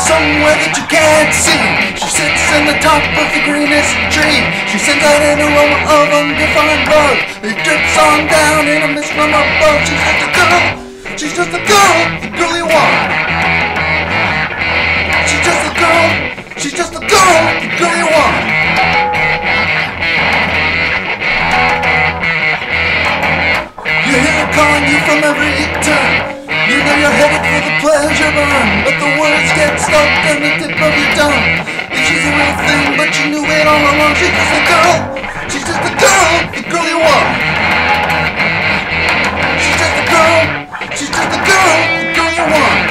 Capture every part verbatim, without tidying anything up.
somewhere that you can't see. She sits in the top of the greenest tree. She sends out an aroma of undefined love. It drips on down in a mist from above. She's just a girl, she's just a girl, the girl you want. She's just a girl, she's just a girl, the girl you want. You hear her calling you from every turn. You know you're headed for the pleasure burn, but the words get stuck on the tip of your tongue. And she's a real thing, but you knew it all along. She's just a girl, she's just a girl, the girl you want. She's just a girl, she's just a girl, the girl you want.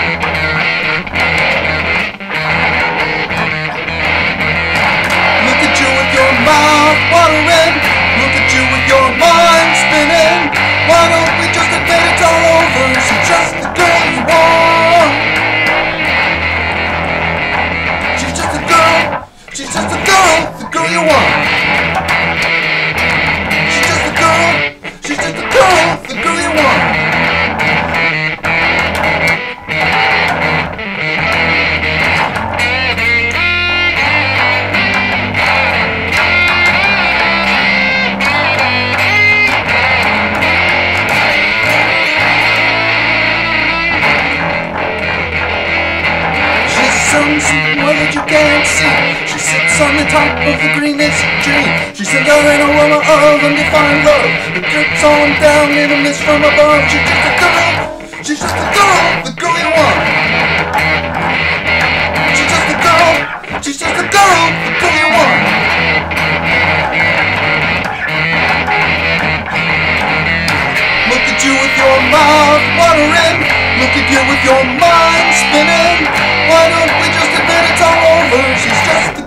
Look at you with your mouth watering. Look at you with your mind spinning. Why don't we just admit it's all over? She's just the girl you want. She's just a girl, she's just a girl, the girl you want. She's just a girl, she's just a girl, the girl you want. Somewhere that you can't see. She sits on the top of the greenest tree. She sends out an aroma of undefined love. It drips on down in a mist from above. She's just a girl, she's just a girl, the girl you want. She's just a girl, she's just a girl, the girl you want. Look at you with your mouth watering. Look at you with your mind spinning. Why don't we just admit it's all over? She's just